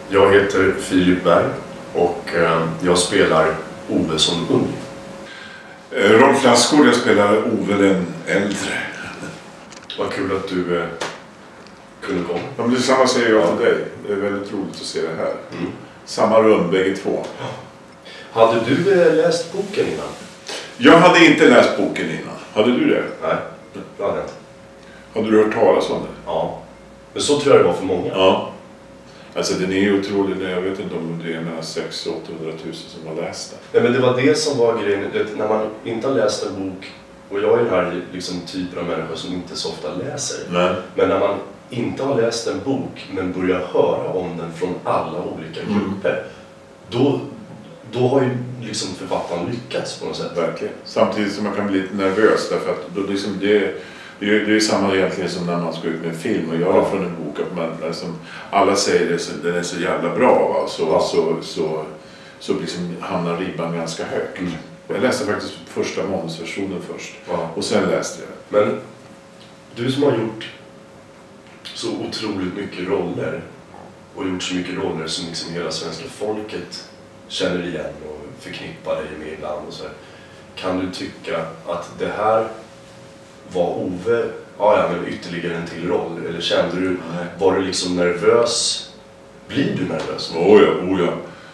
Jag heter Filip Berg och jag spelar Ove som ung. Rolf Lassgård, jag spelar Ove den äldre. Vad kul att du kunde komma. Ja, men detsamma säger jag till dig. Det är väldigt roligt att se det här. Samma rum, bägge två. Hade du läst boken innan? Jag hade inte läst boken innan. Hade du det? Nej, det hade jag inte. Hade du hört talas om det? Ja, men så tror jag det var för många. Ja. Alltså den är ju otrolig. Jag vet inte om det är mellan 600 och 800 000 som har läst den. Nej, men det var det som var grejen. När man inte har läst en bok, och jag är den här liksom, typen av människa som inte så ofta läser. Nej. Men när man inte har läst en bok men börjar höra om den från alla olika grupper, då har ju liksom författaren lyckats på något sätt. Verkligen. Samtidigt som man kan bli lite nervös därför att då liksom det är samma egentligen som när man ska ut med en film och göra från en bok att man, alltså, alla säger det, den är så jävla bra, va? Så liksom hamnar ribban ganska högt. Jag läste faktiskt första manusversionen först och sen läste jag. Men du som har gjort så otroligt mycket roller och gjort så mycket roller som liksom hela svenska folket känner igen och förknippar dig med ibland och så här. Kan du tycka att det här var Ove, men ytterligare en till roll? Eller kände du, var du liksom nervös? Blir du nervös? Oh ja.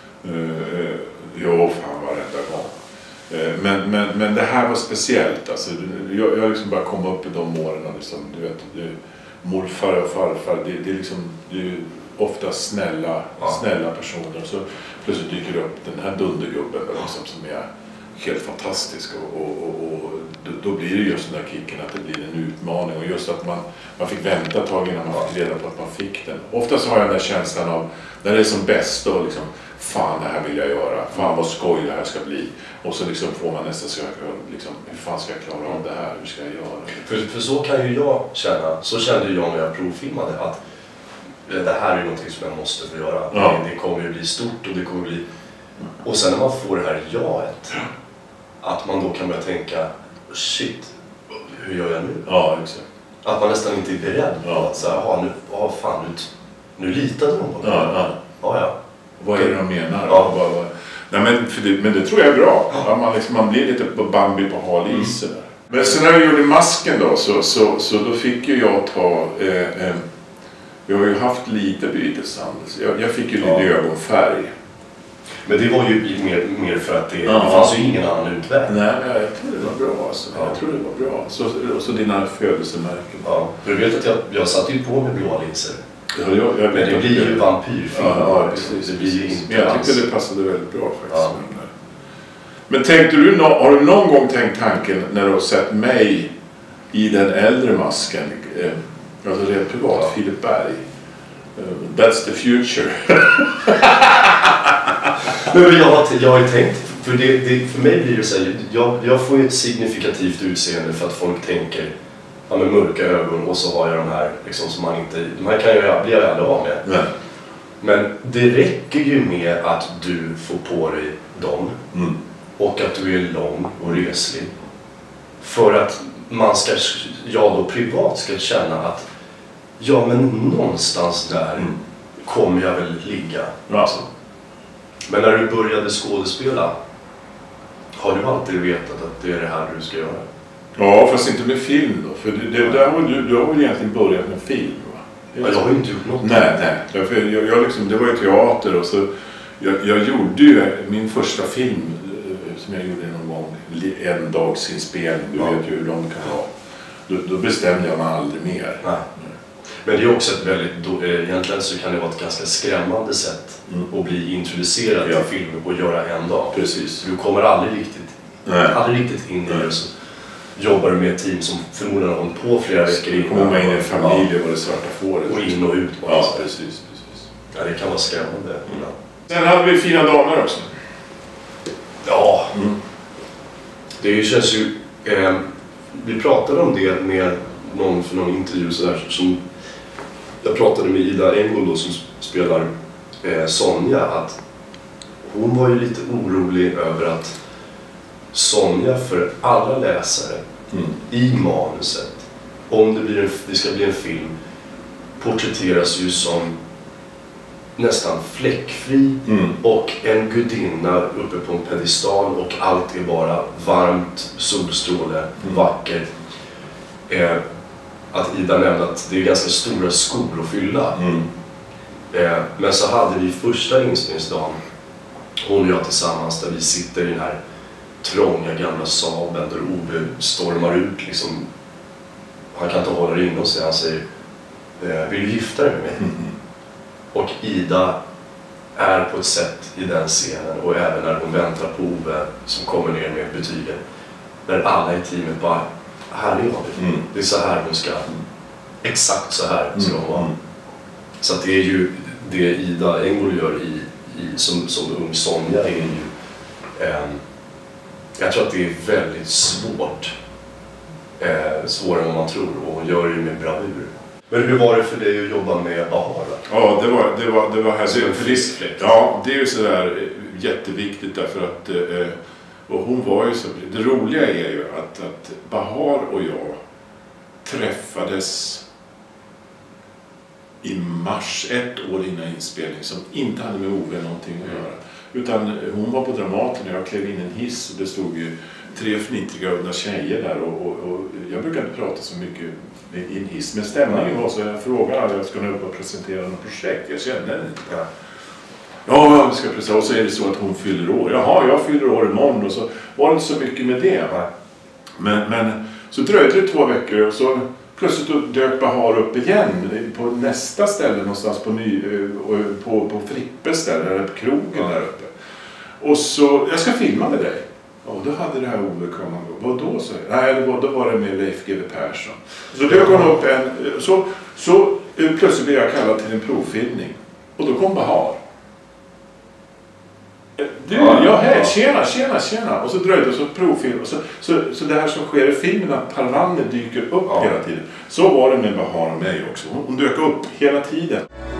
Jo, fan varenda gång. Men det här var speciellt. Alltså, jag liksom bara kom upp i de åren och liksom, du vet, morfar och farfar, det är liksom, det är ofta snälla personer. Så plötsligt dyker upp den här dundergubben liksom, som är helt fantastisk och då blir det just den där kicken att det blir en utmaning och just att man fick vänta ett tag innan man fick reda på att man fick den. Oftast har jag den där känslan av när det är som bäst och liksom, fan det här vill jag göra, fan vad skoj det här ska bli. Och så liksom får man nästan liksom, hur fan ska jag klara av det här, hur ska jag göra? För så kan ju jag känna, så kände jag när jag provfilmade att det här är någonting som jag måste få göra. Ja. Det kommer ju bli stort och det kommer bli... Och sen när man får det här jaet, att man då kan börja tänka, shit, hur gör jag nu? Ja, exakt. Att man nästan inte är beredd på att säga, nu litade de på mig. Ja. Vad är det de menar? Ja. Nej, men det tror jag är bra. Ja. Man blir lite på Bambi på hal is. Men sen när jag gjorde Masken då, så då fick ju jag ta... jag har ju haft lite byteshandels. Jag fick ju lite ögonfärg. Men det var ju mer för att det fanns ju ingen annan utväg. Nej, jag tror det var bra alltså. Jag tror det var bra. Så dina födelsemärken. Ja, för du vet att jag satte ju på mig blåa linser. Ja, men det blir ju vampyrfilm. Ja, precis. Det blir ju inte. Men jag tyckte det passade väldigt bra faktiskt. Ja. Men tänkte du, har du någon gång tänkt tanken när du har sett mig i den äldre Masken? Alltså rent privat, Filip Berg. That's the future. Men jag har ju tänkt, för mig blir det så här, jag får ju ett signifikativt utseende för att folk tänker, med mörka ögon och så har jag de här liksom, som man inte, de här blir jag aldrig av med. Nej. Men det räcker ju med att du får på dig dem och att du är lång och reslig för att jag då privat ska känna att men någonstans där kommer jag väl ligga. Alltså. Men när du började skådespela, har du alltid vetat att det är det här du ska göra? Ja, fast inte med film då. För du har väl egentligen börjat med film, va? Jag har ju inte gjort något. Nej. Jag liksom, det var ju teater och så... Jag gjorde ju min första film som jag gjorde någon gång, en dags inspelning. Du vet ju hur lång det kan vara. Då bestämde jag mig aldrig mer. Nej. Men det är också ett egentligen så kan det vara ett ganska skrämmande sätt att bli introducerad till film och göra en dag. Precis. Du kommer aldrig riktigt in i det. Så jobbar du med ett team som förmodligen har hållit på flera veckor innan. Kommer in i en familj och det svarta fåret. Och in och ut. Ja, precis. Ja, det kan vara skrämmande. Sen hade vi fina damer också. Ja. Det känns ju... vi pratade om det med någon för någon intervju så där, som jag pratade med Ida Engel då, som spelar Sonja, att hon var ju lite orolig över att Sonja för alla läsare i manuset, om det ska bli en film, porträtteras ju som nästan fläckfri och en gudinna uppe på en pedestal och allt är bara varmt, solstråle, vackert. Att Ida nämnde att det är ganska stora skor att fylla. Men så hade vi första inspelningsdagen, hon och jag tillsammans, där vi sitter i den här trånga gamla Saaben där Ove stormar ut liksom. Han kan inte hålla det inne och sig. Han säger, vill du gifta dig med mig? Och Ida är på ett sätt i den scenen, och även när hon väntar på Ove som kommer ner med betygen, där alla i teamet bara, här är jag. Det är så här hon ska, exakt så här ska hon vara. Så att det är ju det Ida Engvall gör som ung Sonja är ju, jag tror att det är väldigt svårt, svårare än vad man tror, och hon gör det med bravur. Men hur var det för dig att jobba med Bahar? Ja, det var här. Det är en frisk fläkt. Ja, det är ju sådär jätteviktigt därför att, och hon var ju så, det roliga är ju att Bahar och jag träffades i mars, ett år innan inspelning, som inte hade med Ove någonting att göra. Utan hon var på Dramaten och jag klev in i en hiss och det stod ju 3 fnittriga unga tjejer där och jag brukar inte prata så mycket i en hiss, men stämningen var så jag frågade att jag skulle upp och presentera något projekt, jag kände det inte. Ja, vi ska presentera, och så är det så att hon fyller år. Jaha, jag fyller år imorgon, och så var det inte så mycket med det. Men så dröjde det 2 veckor och så plötsligt då dök Bahar upp igen på nästa ställe någonstans på Frippes ställe, eller på krogen där uppe. Och så, jag ska filma med dig. Och då hade det här Ove kommit. Vad då? Nej, då var det med Leif GW Persson. Så dök hon upp så plötsligt blev jag kallad till en provfilmning. Och då kom Bahar. Du, hej, tjena. Och så dröjde det så provfilm. Och så det här som sker i filmen, att Parvanne dyker upp hela tiden. Så var det med Bahar och mig också. Hon dök upp hela tiden.